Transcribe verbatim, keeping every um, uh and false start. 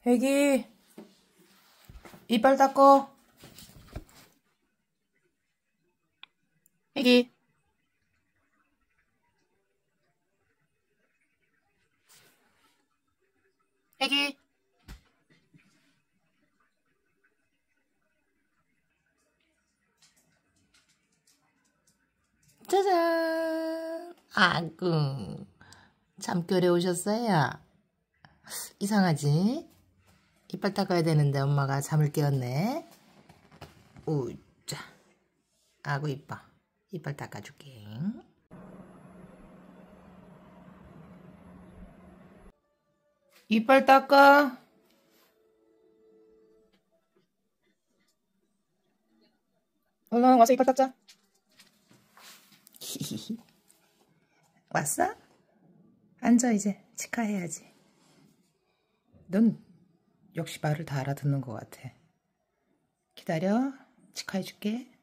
애기, 이빨 닦어. 애기. 애기. 짜잔. 아구. 잠결에 오셨어요? 이상하지? 이빨 닦아야 되는데 엄마가 잠을 깨웠네. 우짜. 아구 이뻐. 이빨 닦아줄게. 이빨 닦아. 얼른 와서 이빨 닦자. 왔어? 앉아 이제. 치카해야지. 넌 역시 말을 다 알아듣는 것 같아. 기다려. 치카해줄게.